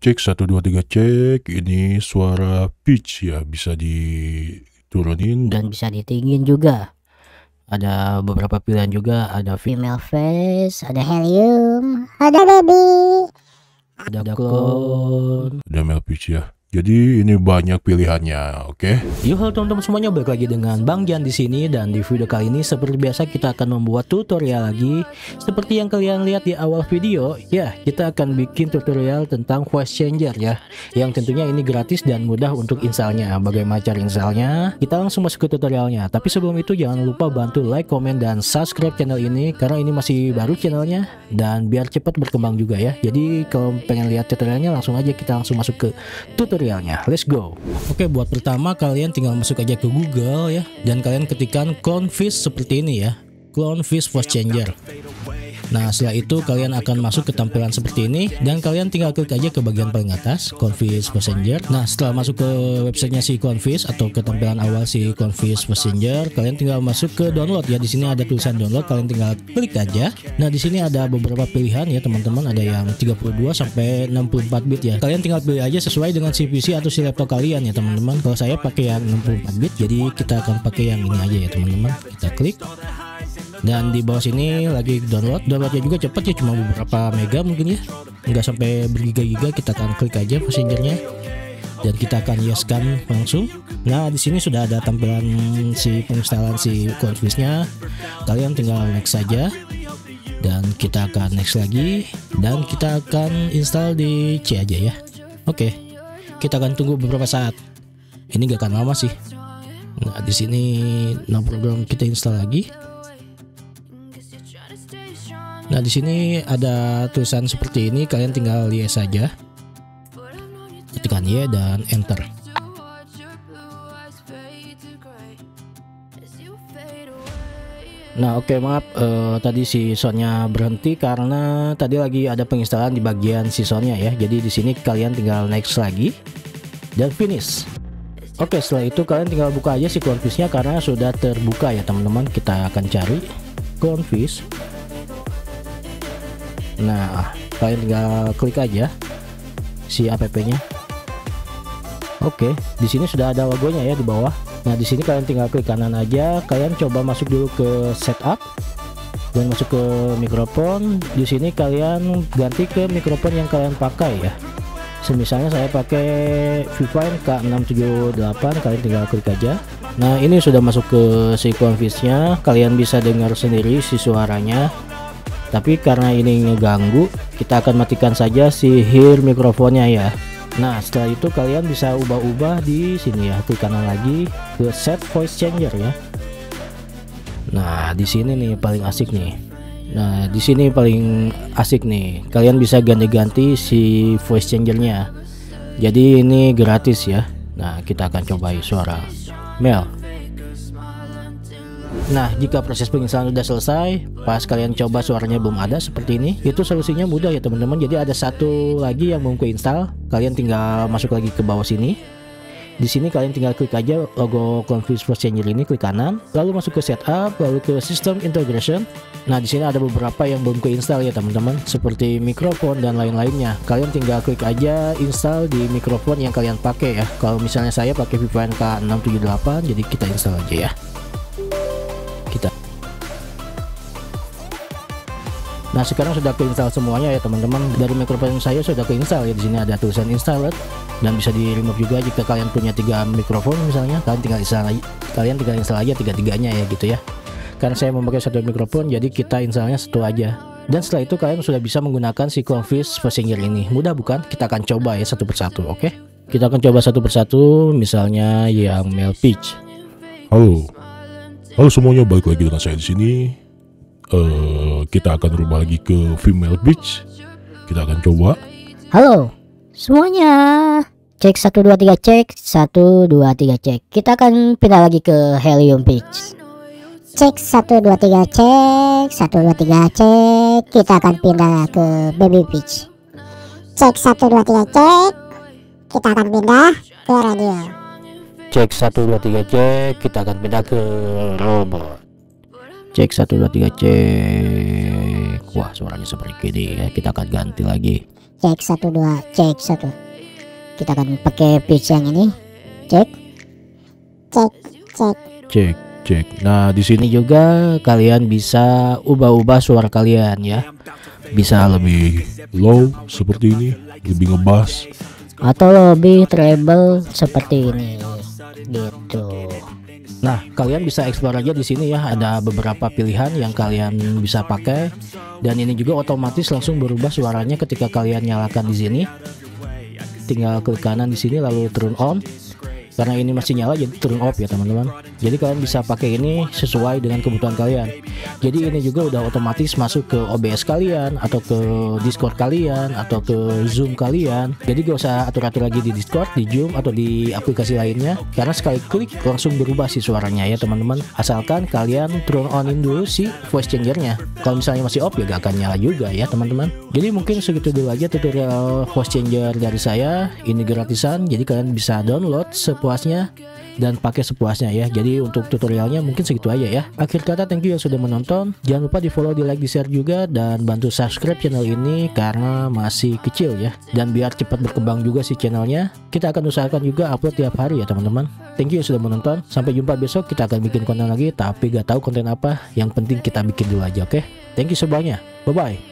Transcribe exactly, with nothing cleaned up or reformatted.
Cek satu dua tiga cek. Ini suara pitch ya, bisa diturunin dan bisa ditinggiin juga. Ada beberapa pilihan juga, ada female face, ada helium, ada baby, ada clone, ada male pitch ya. Jadi ini banyak pilihannya, oke? Okay? Yo, halo teman-teman semuanya, balik lagi dengan Bang Jan di sini, dan di video kali ini seperti biasa kita akan membuat tutorial lagi. Seperti yang kalian lihat di awal video, ya kita akan bikin tutorial tentang voice changer ya. Yang tentunya ini gratis dan mudah untuk installnya. Bagaimana cara installnya? Kita langsung masuk ke tutorialnya. Tapi sebelum itu jangan lupa bantu like, komen, dan subscribe channel ini karena ini masih baru channelnya dan biar cepat berkembang juga ya. Jadi kalau pengen lihat tutorialnya langsung aja kita langsung masuk ke tutorial. Let's go. Oke, buat pertama kalian tinggal masuk aja ke Google ya, dan kalian ketikkan Clonefish seperti ini ya, Clonefish Voice Changer. Nah setelah itu kalian akan masuk ke tampilan seperti ini, dan kalian tinggal klik aja ke bagian paling atas Clonefish Voice Changer. Nah setelah masuk ke websitenya si Clonefish atau ke tampilan awal si Clonefish Voice Changer, kalian tinggal masuk ke download ya. Di sini ada tulisan download, kalian tinggal klik aja. Nah di sini ada beberapa pilihan ya teman-teman, ada yang tiga puluh dua sampai enam puluh empat bit ya. Kalian tinggal pilih aja sesuai dengan si P C atau si laptop kalian ya teman-teman. Kalau saya pakai yang enam puluh empat bit, jadi kita akan pakai yang ini aja ya teman-teman. Kita klik. Dan di bawah sini lagi download, downloadnya juga cepat ya, cuma beberapa mega mungkin ya, nggak sampai bergiga-giga. Kita akan klik aja passengernya dan kita akan yeskan langsung. Nah di sini sudah ada tampilan si penginstalan si Clonefish-nya, kalian tinggal next saja dan kita akan next lagi dan kita akan install di C aja ya. Oke, kita akan tunggu beberapa saat, ini gak akan lama sih. Nah di sini no program kita install lagi. Nah di sini ada tulisan seperti ini, kalian tinggal yes saja, tekan Y dan enter. Nah oke okay, maaf uh, tadi si soundnya berhenti karena tadi lagi ada penginstalan di bagian si soundnya ya. Jadi di sini kalian tinggal next lagi dan finish. Oke okay, setelah itu kalian tinggal buka aja si Clonefish-nya karena sudah terbuka ya teman-teman. Kita akan cari Clonefish. Nah, kalian tinggal klik aja si app-nya. Oke, di sini sudah ada logonya ya di bawah. Nah, di sini kalian tinggal klik kanan aja. Kalian coba masuk dulu ke setup dan masuk ke mikrofon. Di sini kalian ganti ke mikrofon yang kalian pakai ya. Semisalnya saya pakai Vivine K enam tujuh delapan, kalian tinggal klik aja. Nah, ini sudah masuk ke si Clonefish-nya. Kalian bisa dengar sendiri si suaranya. Tapi karena ini ngeganggu, kita akan matikan saja si hear mikrofonnya ya. Nah setelah itu kalian bisa ubah-ubah di sini ya, klik kanan lagi ke set voice changer ya. Nah di sini nih paling asik nih. Nah di sini paling asik nih, kalian bisa ganti-ganti si voice changernya. Jadi ini gratis ya. Nah kita akan cobai suara Mel. Nah jika proses penginstalan sudah selesai, pas kalian coba suaranya belum ada seperti ini, itu solusinya mudah ya teman-teman. Jadi ada satu lagi yang belum keinstall, kalian tinggal masuk lagi ke bawah sini. Di sini kalian tinggal klik aja logo Clonefish Voice Changer ini, klik kanan, lalu masuk ke setup, lalu ke system integration. Nah di sini ada beberapa yang belum keinstall ya teman-teman, seperti mikrofon dan lain-lainnya. Kalian tinggal klik aja install di mikrofon yang kalian pakai ya. Kalau misalnya saya pakai Vivine K enam tujuh delapan, jadi kita install aja ya. Kita. Nah sekarang sudah keinstall semuanya ya teman-teman. Dari mikrofon saya sudah keinstall ya. Di sini ada tulisan installed dan bisa di remove juga jika kalian punya tiga mikrofon misalnya. Kalian tinggal install aja, kalian tinggal install aja tiga-tiganya ya gitu ya. Karena saya memakai satu mikrofon, jadi kita installnya satu aja. Dan setelah itu kalian sudah bisa menggunakan si Clonefish Voice Changer ini. Mudah bukan? Kita akan coba ya satu persatu, oke? Okay? Kita akan coba satu persatu, misalnya yang male pitch. Halo. Halo semuanya, balik lagi dengan saya di sini. Uh, kita akan rubah lagi ke female pitch. Kita akan coba. Halo semuanya, cek satu dua tiga cek satu dua tiga cek. Kita akan pindah lagi ke helium pitch. Cek satu dua tiga cek satu dua tiga cek. Kita akan pindah ke baby pitch. Cek satu dua tiga cek. Kita akan pindah ke radio. Cek satu dua tiga cek, kita akan pindah ke robot. Cek satu dua tiga cek. Wah suaranya seperti ini ya, kita akan ganti lagi. cek satu dua cek satu. Kita akan pakai pitch yang ini. Cek cek cek Cek cek. Nah, di sini juga kalian bisa ubah-ubah suara kalian ya. Bisa lebih Low seperti ini, lebih ngebass. atau lebih treble seperti ini gitu. Nah, kalian bisa explore aja di sini ya. Ada beberapa pilihan yang kalian bisa pakai, dan ini juga otomatis langsung berubah suaranya ketika kalian nyalakan di sini. Tinggal klik kanan di sini lalu turn on. Karena ini masih nyala jadi turn off ya teman-teman. Jadi kalian bisa pakai ini sesuai dengan kebutuhan kalian. Jadi ini juga udah otomatis masuk ke O B S kalian, atau ke Discord kalian, atau ke Zoom kalian. Jadi gak usah atur-atur lagi di Discord, di Zoom, atau di aplikasi lainnya. Karena sekali klik langsung berubah sih suaranya ya teman-teman. Asalkan kalian turn onin dulu si voice changernya. Kalau misalnya masih off ya gak akan nyala juga ya teman-teman. Jadi mungkin segitu dulu aja tutorial voice changer dari saya. Ini gratisan, jadi kalian bisa download sepuasnya dan pakai sepuasnya ya. Jadi untuk tutorialnya mungkin segitu aja ya. Akhir kata, thank you yang sudah menonton. Jangan lupa di follow, di like, di share juga, dan bantu subscribe channel ini karena masih kecil ya, dan biar cepat berkembang juga si channelnya. Kita akan usahakan juga upload tiap hari ya teman-teman. Thank you yang sudah menonton. Sampai jumpa besok, kita akan bikin konten lagi, tapi gak tahu konten apa. Yang penting kita bikin dulu aja, oke? Thank you semuanya, bye bye.